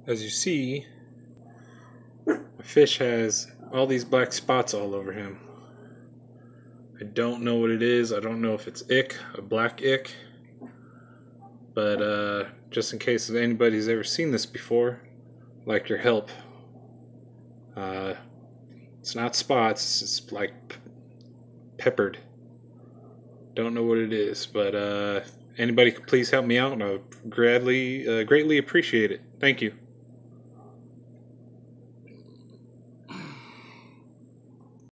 As you see, a fish has all these black spots all over him. I don't know what it is. I don't know if it's ick, a black ick. But just in case anybody's ever seen this before, I'd like your help. It's not spots, it's like peppered. Don't know what it is, but anybody could please help me out, and I would greatly appreciate it. Thank you.